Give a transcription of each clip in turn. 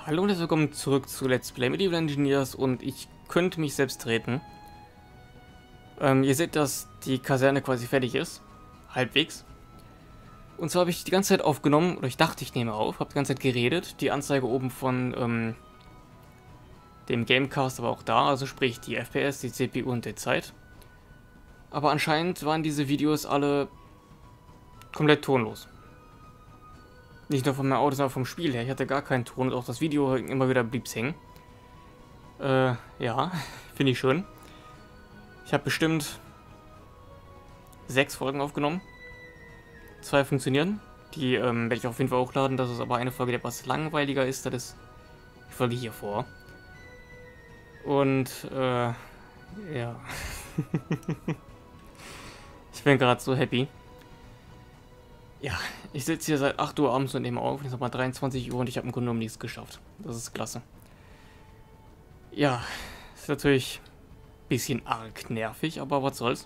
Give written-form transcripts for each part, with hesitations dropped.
Hallo und herzlich willkommen zurück zu Let's Play Medieval Engineers und ich könnte mich selbst treten. Ihr seht, dass die Kaserne quasi fertig ist. Halbwegs. Und zwar habe ich die ganze Zeit aufgenommen, oder ich dachte, ich nehme auf, habe die ganze Zeit geredet. Die Anzeige oben von dem Gamecast war auch da, also sprich die FPS, die CPU und die Zeit. Aber anscheinend waren diese Videos alle komplett tonlos. Nicht nur von meinem Auto, sondern vom Spiel her. Ich hatte gar keinen Ton und auch das Video immer wieder blieb hängen. Ja, finde ich schön. Ich habe bestimmt 6 Folgen aufgenommen. 2 funktionieren. Die werde ich auf jeden Fall hochladen. Das ist aber eine Folge, die etwas langweiliger ist. Das ist die Folge hier vor. Und, ja. Ich bin gerade so happy. Ja, ich sitze hier seit 8 Uhr abends und nehme auf. Jetzt ist nochmal 23 Uhr und ich habe im Grunde genommen nichts geschafft. Das ist klasse. Ja, ist natürlich ein bisschen arg nervig, aber was soll's.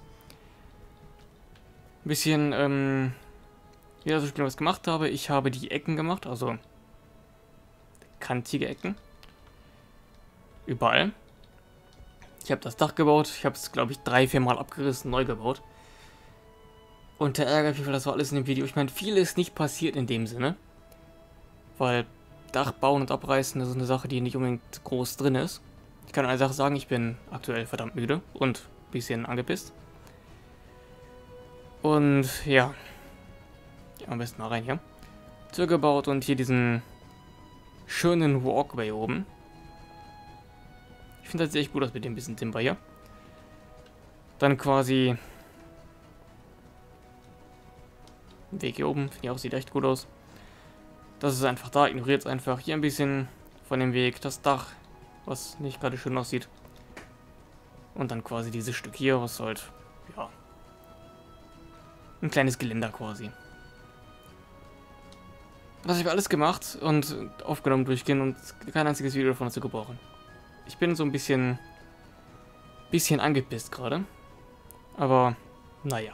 Ein bisschen, wie das Spiel was gemacht habe. Ich habe die Ecken gemacht, also kantige Ecken. Überall. Ich habe das Dach gebaut. Ich habe es, glaube ich, 3-4 Mal abgerissen, neu gebaut. Und der ärgert mich, weil das war alles in dem Video. Ich meine, viel ist nicht passiert in dem Sinne. Weil Dach bauen und abreißen, das ist eine Sache, die nicht unbedingt groß drin ist. Ich kann eine Sache sagen, ich bin aktuell verdammt müde und ein bisschen angepisst. Und ja. Am besten mal rein hier. Tür gebaut und hier diesen schönen Walkway oben. Ich finde das echt gut aus mit dem bisschen Timber hier. Dann quasi Weg hier oben, finde ich auch, sieht echt gut aus. Das ist einfach da, ignoriert es einfach. Hier ein bisschen von dem Weg, das Dach, was nicht gerade schön aussieht. Und dann quasi dieses Stück hier, was halt, ja, ein kleines Geländer quasi. Das habe ich alles gemacht und aufgenommen durchgehen und kein einziges Video davon zu gebrauchen. Ich bin so ein bisschen angepisst gerade. Aber, naja.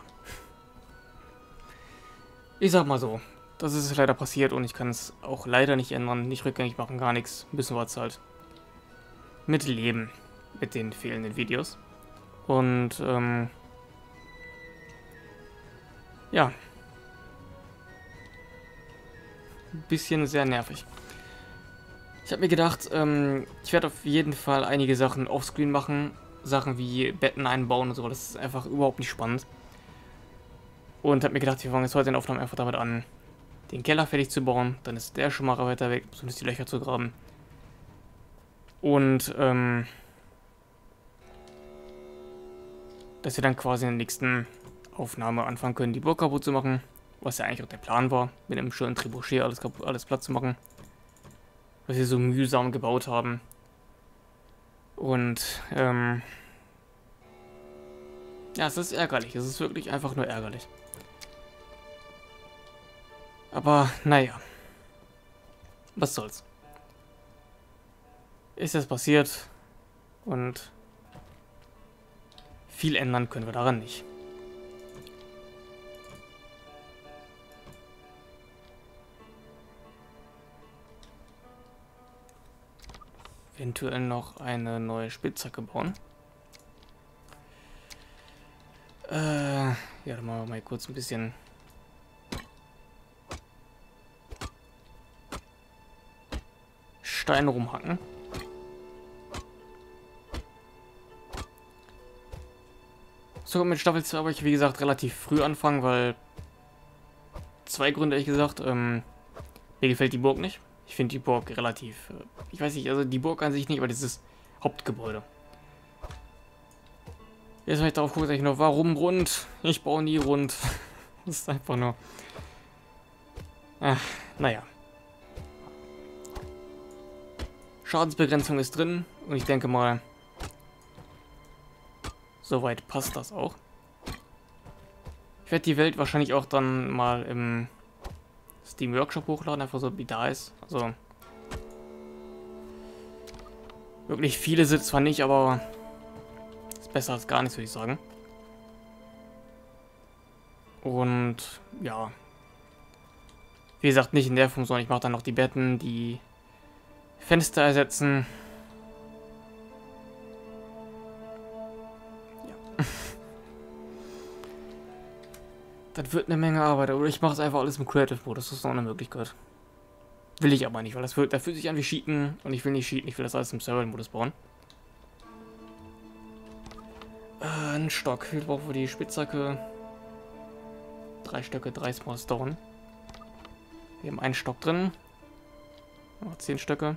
Ich sag mal so, das ist leider passiert und ich kann es auch leider nicht ändern, nicht rückgängig machen, gar nichts. Müssen wir jetzt halt mit leben, mit den fehlenden Videos. Und, ja. Ein bisschen sehr nervig. Ich habe mir gedacht, ich werde auf jeden Fall einige Sachen offscreen machen. Sachen wie Betten einbauen und so, das ist einfach überhaupt nicht spannend. Und habe mir gedacht, wir fangen jetzt heute in der Aufnahme einfach damit an, den Keller fertig zu bauen. Dann ist der schon mal weiter weg, zumindest die Löcher zu graben. Und, dass wir dann quasi in der nächsten Aufnahme anfangen können, die Burg kaputt zu machen. Was ja eigentlich auch der Plan war, mit einem schönen Trebuchet alles platt zu machen. Was wir so mühsam gebaut haben. Und, ja, es ist ärgerlich. Es ist wirklich einfach nur ärgerlich. Aber, naja. Was soll's. Ist jetzt passiert. Und viel ändern können wir daran nicht. Eventuell noch eine neue Spitzhacke bauen. Ja, dann machen wir mal kurz ein bisschen Stein rumhacken. So, mit Staffel 2 habe ich, wie gesagt, relativ früh anfangen, weil 2 Gründe, ehrlich gesagt. Mir gefällt die Burg nicht. Ich finde die Burg relativ, ich weiß nicht, also die Burg an sich nicht, aber dieses Hauptgebäude. Jetzt, wenn ich darauf gucke, sage ich nur, warum rund? Ich baue nie rund. Das ist einfach nur... Ach, naja. Schadensbegrenzung ist drin und ich denke mal, soweit passt das auch. Ich werde die Welt wahrscheinlich auch dann mal im Steam Workshop hochladen, einfach so wie da ist. Also wirklich viele sind zwar nicht, aber ist besser als gar nichts, würde ich sagen. Und ja, wie gesagt, nicht in der Form, sondern ich mache dann noch die Betten, die Fenster ersetzen. Ja. Das wird eine Menge Arbeit, oder ich mache es einfach alles im Creative-Modus, das ist noch eine Möglichkeit. Will ich aber nicht, weil das fühlt sich an wie Cheaten und ich will nicht cheaten, ich will das alles im Survival-Modus bauen. Ein Stock, wie brauchen wir die Spitzhacke? 3 Stöcke, 3 Small Stone. Wir haben einen Stock drin. 10 Stöcke.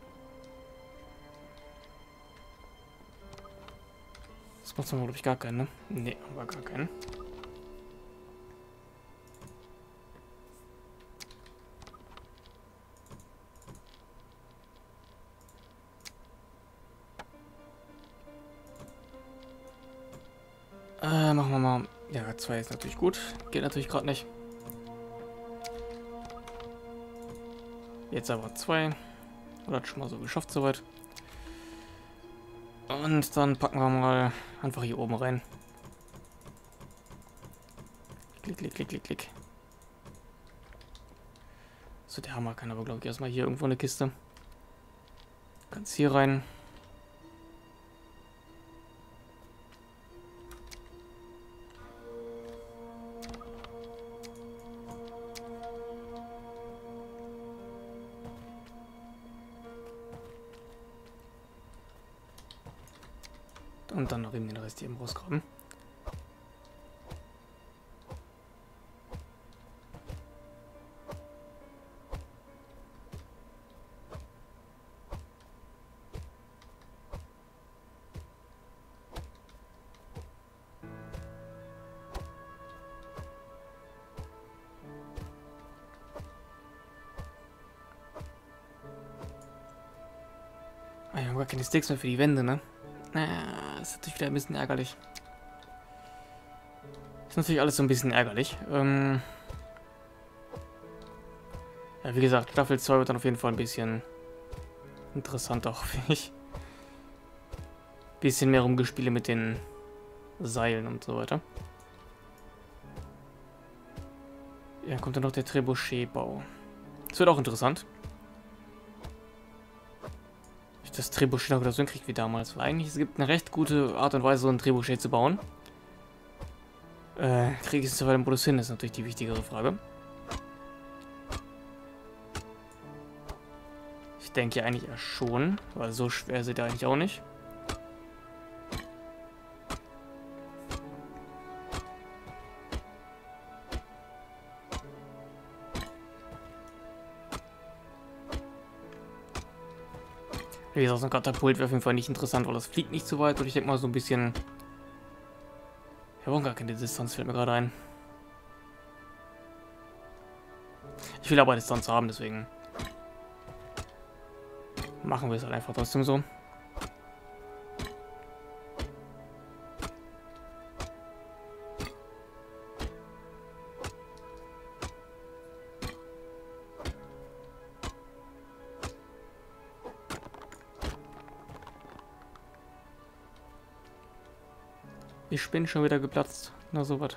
Das macht man, glaube ich, gar keinen, ne? Ne, aber gar keinen. Machen wir mal. Ja, 2 ist natürlich gut. Geht natürlich gerade nicht. Jetzt aber 2. Oder schon mal so geschafft soweit. Und dann packen wir mal einfach hier oben rein. Klick, klick, klick, klick, klick. So, der Hammer kann aber, glaube ich, erstmal hier irgendwo eine Kiste. Ganz hier rein. Und dann noch eben den Rest hier eben rausgraben. Ah, wir haben gar keine Sticks mehr für die Wände, ne? Das ist natürlich wieder ein bisschen ärgerlich. Ist natürlich alles so ein bisschen ärgerlich. Ja, wie gesagt, Staffel 2 wird dann auf jeden Fall ein bisschen interessanter, hoffe ich. Bisschen mehr rumgespiele mit den Seilen und so weiter. Ja, kommt dann noch der Trebuchet-Bau. Das wird auch interessant. Ich das Trebuchet noch wieder so hinkriege wie damals. Weil eigentlich es gibt eine recht gute Art und Weise, so ein Trebuchet zu bauen. Kriege ich es bei dem Modus hin, ist natürlich die wichtigere Frage. Ich denke ja eigentlich ja schon, weil so schwer sind die eigentlich auch nicht. Wie gesagt, so ein Katapult wäre auf jeden Fall nicht interessant, weil das fliegt nicht so weit und ich denke mal so ein bisschen... Wir brauchen gar keine Distanz, fällt mir gerade ein. Ich will aber Distanz haben, deswegen machen wir es halt einfach trotzdem so. Ich bin schon wieder geplatzt. Na sowas.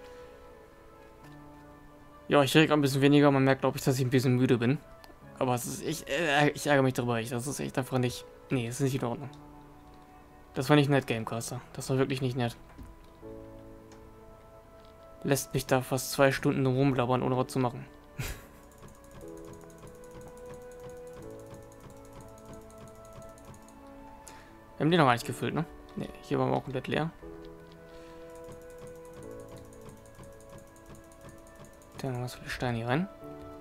Ja, ich reg ein bisschen weniger. Man merkt, glaube ich, dass ich ein bisschen müde bin. Aber es ist ich ärgere mich darüber. Das ist echt einfach nicht... Nee, es ist nicht in Ordnung. Das war nicht nett, Gamecaster. Das war wirklich nicht nett. Lässt mich da fast 2 Stunden rumlabern, ohne was zu machen. Wir haben die noch gar nicht gefüllt, ne? Ne, hier waren wir auch komplett leer. Dann haben wir so viele Steine hier rein.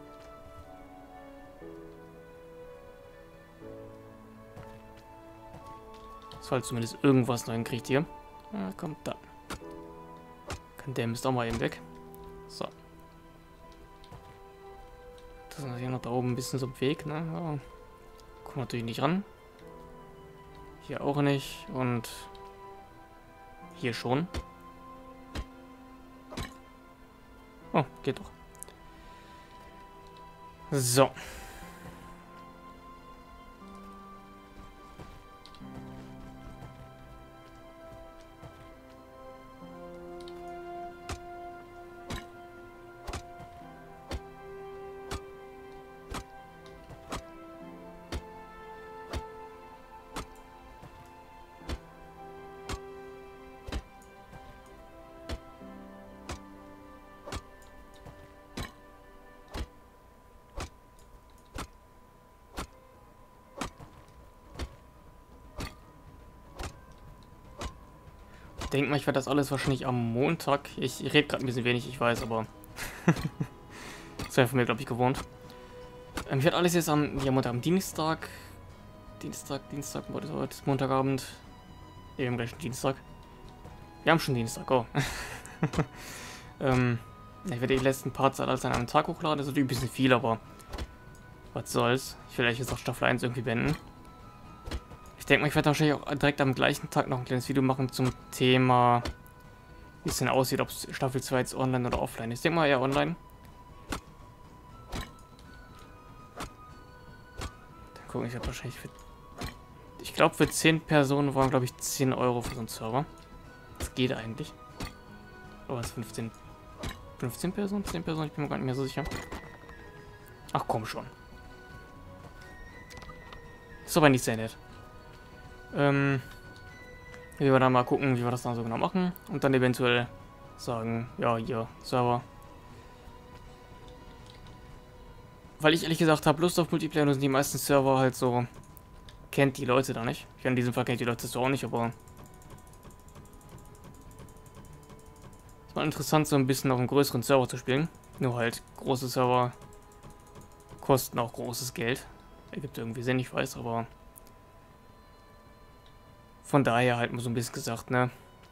Falls zumindest irgendwas noch hinkriegt hier. Ja, kommt da. Kann der Mist auch mal eben weg. So. Das ist natürlich noch da oben ein bisschen so im Weg, ne? Aber kommt natürlich nicht ran. Hier auch nicht. Und hier schon. Oh, geht doch. So. denke mal, ich werde das alles wahrscheinlich am Montag. Ich rede gerade ein bisschen wenig, ich weiß, aber das wäre von mir, glaube ich, gewohnt. Ich werde alles jetzt am Dienstag. Dienstag, was ist heute? Montagabend. Ja, wir haben gleich einen Dienstag. Wir haben schon Dienstag, oh. Ich werde die letzten Parts alles an einem Tag hochladen. Das ist natürlich ein bisschen viel, aber was soll's. Ich will eigentlich jetzt auch Staffel 1 irgendwie beenden. Ich denke mal, ich werde wahrscheinlich auch direkt am gleichen Tag noch ein kleines Video machen zum Thema, wie es denn aussieht, ob Staffel 2 jetzt online oder offline ist. Ich denke mal eher online. Dann gucken, ich habe wahrscheinlich für, ich glaube für 10 Personen waren, glaube ich, 10 Euro für so einen Server. Das geht eigentlich. Aber es 15 Personen? 10 Personen? Ich bin mir gar nicht mehr so sicher. Ach komm schon. Ist aber nicht sehr nett. Wir werden dann mal gucken, wie wir das dann so genau machen. Und dann eventuell sagen, ja, hier, Server. Weil ich ehrlich gesagt habe Lust auf Multiplayer und sind die meisten Server halt so, kennt die Leute da nicht. Ich in diesem Fall kennt die Leute das auch nicht, aber ist mal interessant, so ein bisschen auf einem größeren Server zu spielen. Nur halt, große Server kosten auch großes Geld. Ergibt irgendwie Sinn, ich weiß, aber von daher halt mal so ein bisschen gesagt, ne?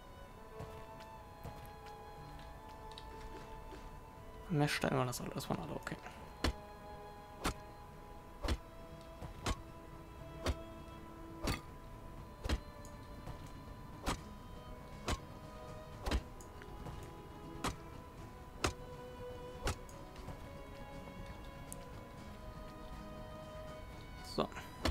Messstein war das alles, das waren alle okay. So.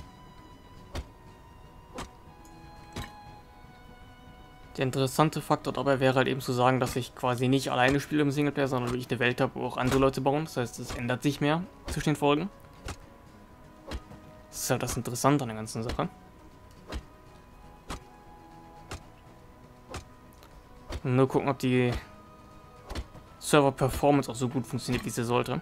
Der interessante Faktor dabei wäre halt eben zu sagen, dass ich quasi nicht alleine spiele im Singleplayer, sondern wirklich eine Welt habe, wo auch andere Leute bauen. Das heißt, es ändert sich mehr zwischen den Folgen. Das ist halt das Interessante an der ganzen Sache. Und nur gucken, ob die Server-Performance auch so gut funktioniert, wie sie sollte.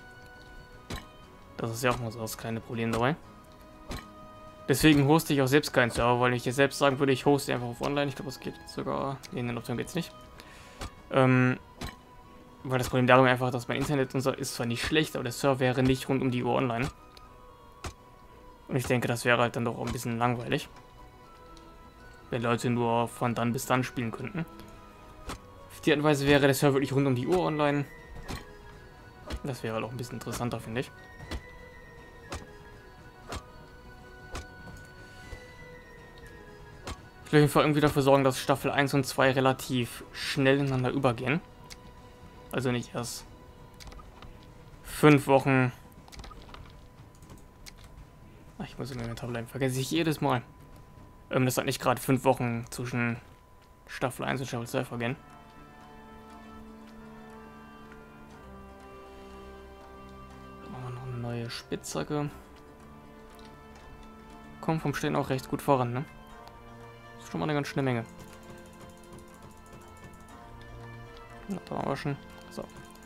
Das ist ja auch mal so das kleine Problem dabei. Deswegen hoste ich auch selbst keinen Server, weil ich jetzt selbst sagen würde, ich hoste einfach auf online. Ich glaube, das geht sogar. Nee, in den Optionen geht es nicht. Weil das Problem darum einfach, dass mein Internet ist zwar nicht schlecht, aber der Server wäre nicht rund um die Uhr online. Und ich denke, das wäre halt dann doch auch ein bisschen langweilig. Wenn Leute nur von dann bis dann spielen könnten. Auf die Art und Weise wäre der Server wirklich rund um die Uhr online. Das wäre halt auch ein bisschen interessanter, finde ich. Ich will auf jeden Fall irgendwie dafür sorgen, dass Staffel 1 und 2 relativ schnell ineinander übergehen. Also nicht erst 5 Wochen. Ach, ich muss im Inventar bleiben. Vergesse ich jedes Mal. Das hat nicht gerade 5 Wochen zwischen Staffel 1 und Staffel 2 vergehen. Dann machen wir noch eine neue Spitzhacke. Kommt vom Stehen auch recht gut voran, ne? Schon mal eine ganz schöne Menge. Na, da haben wir schon. So.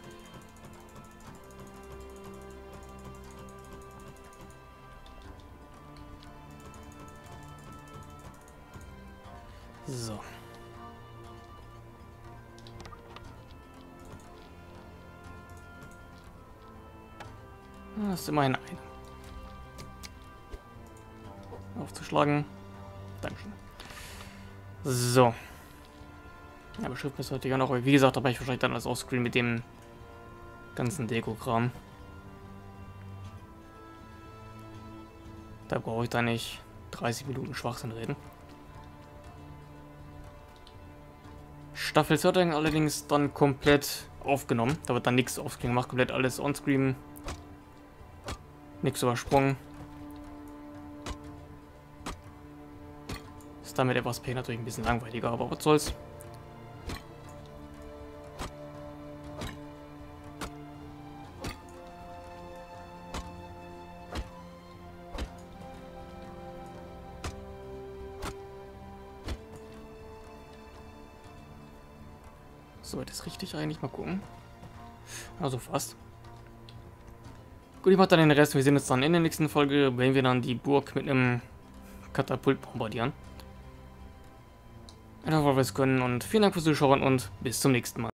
So. Das ist immerhin eine. Aufzuschlagen. Dankeschön. So. Ja, beschriften ist heute ja noch, aber wie gesagt, da habe ich wahrscheinlich dann alles offscreen mit dem ganzen Deko-Kram. Da brauche ich da nicht 30 Minuten Schwachsinn reden. Staffel 2 dann allerdings dann komplett aufgenommen. Da wird dann nichts offscreen gemacht, komplett alles onscreen. Nichts übersprungen. Damit etwas P natürlich ein bisschen langweiliger, aber was soll's. So, das ist richtig eigentlich. Mal gucken. Also fast. Gut, ich mache dann den Rest. Wir sehen uns dann in der nächsten Folge, wenn wir dann die Burg mit einem Katapult bombardieren. Einfach weil wir es können und vielen Dank fürs Zuschauen und bis zum nächsten Mal.